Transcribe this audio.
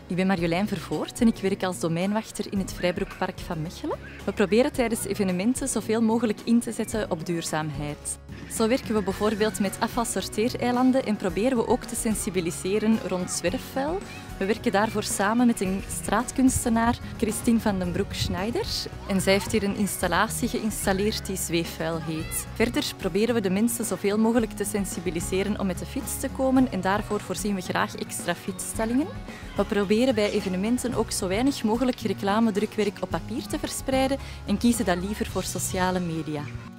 Ik ben Marjolein Vervoort en ik werk als domeinwachter in het Vrijbroekpark van Mechelen. We proberen tijdens evenementen zoveel mogelijk in te zetten op duurzaamheid. Zo werken we bijvoorbeeld met afvalsorteereilanden en proberen we ook te sensibiliseren rond zwerfvuil. We werken daarvoor samen met een straatkunstenaar, Christine van den Broek-Schneider. En zij heeft hier een installatie geïnstalleerd die zweefvuil heet. Verder proberen we de mensen zoveel mogelijk te sensibiliseren om met de fiets te komen en daarvoor voorzien we graag extra fietsstallingen. We proberen bij evenementen ook zo weinig mogelijk reclamedrukwerk op papier te verspreiden en kiezen dan liever voor sociale media.